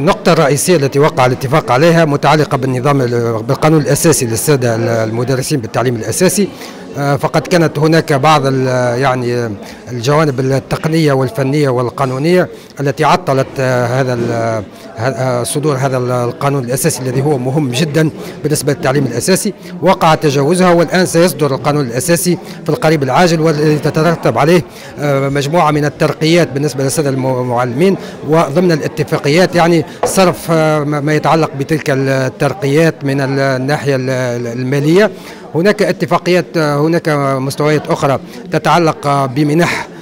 النقطة الرئيسية التي وقع الاتفاق عليها متعلقة بالقانون الأساسي للسادة المدرسين بالتعليم الأساسي. فقد كانت هناك بعض يعني الجوانب التقنية والفنية والقانونية التي عطلت صدور هذا القانون الأساسي الذي هو مهم جدا بالنسبة للتعليم الأساسي. وقع تجاوزها، والآن سيصدر القانون الأساسي في القريب العاجل، والذي تترتب عليه مجموعة من الترقيات بالنسبة للسادة المعلمين، وضمن الاتفاقيات يعني صرف ما يتعلق بتلك الترقيات من الناحية المالية. هناك اتفاقيات، هناك مستويات أخرى تتعلق بمنح